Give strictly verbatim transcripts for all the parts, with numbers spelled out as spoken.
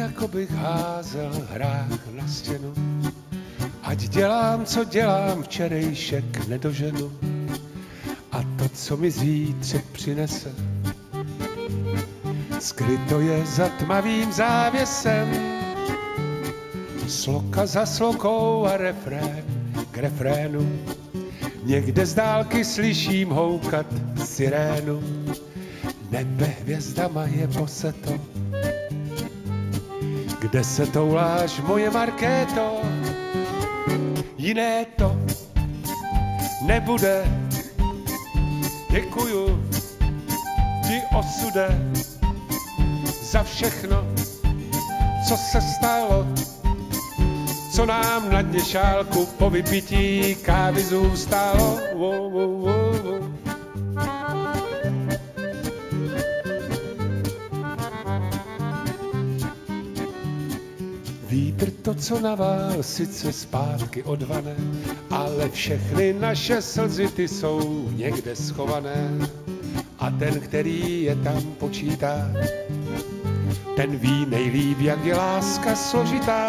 jako bych házel hrách na stěnu. Ať dělám, co dělám, včerejšek nedoženu. A to, co mi zítřek přinese, skryto je za tmavým závěsem. Sloka za slokou a refrén k refrénu. Někde z dálky slyším houkat sirénu. Nebe hvězdama je poseto. Kde se touláš, moje Markéto? Jiné to nebude. Děkuju ti, osude, za všechno, co se stalo, co nám na dně šálku po vypití kávy zůstalo. Wo, wo, wo, wo. Vítr to, co navál, sice zpátky odvané, ale všechny naše slzy, ty jsou někde schované. A ten, který je tam počítá, ten ví nejlíp, jak je láska složitá.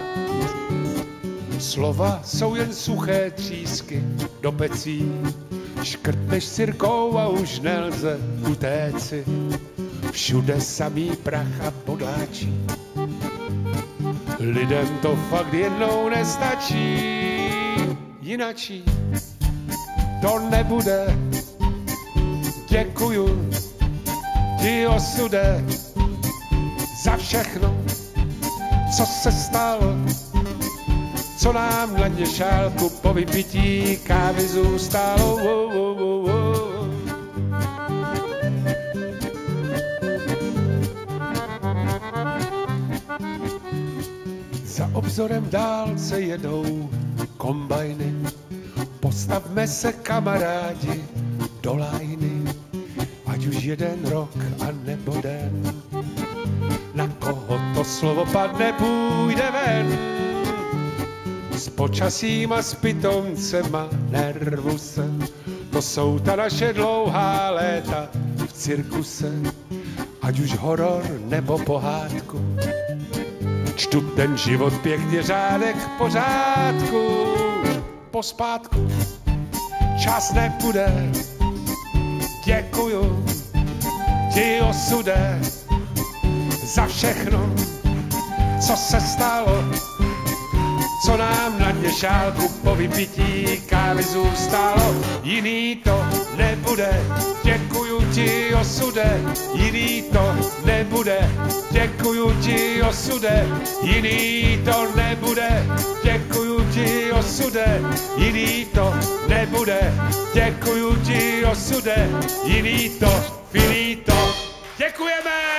Slova jsou jen suché třísky do pecí, škrtneš sirkou a už nelze utéci. Všude samý prach a bodláčí, lidem to fakt jednou nestačí. Jinačí to nebude. Děkuju ti, osude, za všechno, co se stalo, co nám na dně šálku po vypití kávy zůstalo. Wo, wo, wo, wo. Za obzorem dálce jedou kombajny, postavme se, kamarádi, do lajny, ať už jeden rok a nebo den. Na koho to slovo padne, půjde ven. S počasím a s pitomcema nervuse, to jsou ta naše dlouhá léta v cirkuse. Ať už horor nebo pohádku, čtu ten život pěkně řádek pořádku. Pospátku čas nepůjde. Děkuju ti, osude, za všechno, co se stalo, co nám na dně šálku po vypití kávy zůstalo. Jiný to nebude. Děkuju ti, osude, jiný to nebude. Děkuju ti, osude, jiný to nebude. Děkuju ti, osude, jiný to nebude. Děkuju ti, osude, jiný to, finito. Děkujeme!